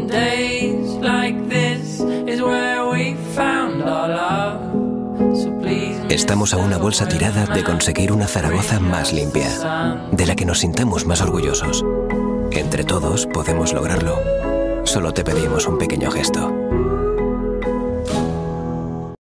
Estamos a una bolsa tirada de conseguir una Zaragoza más limpia, de la que nos sintamos más orgullosos. Entre todos podemos lograrlo. Solo te pedimos un pequeño gesto.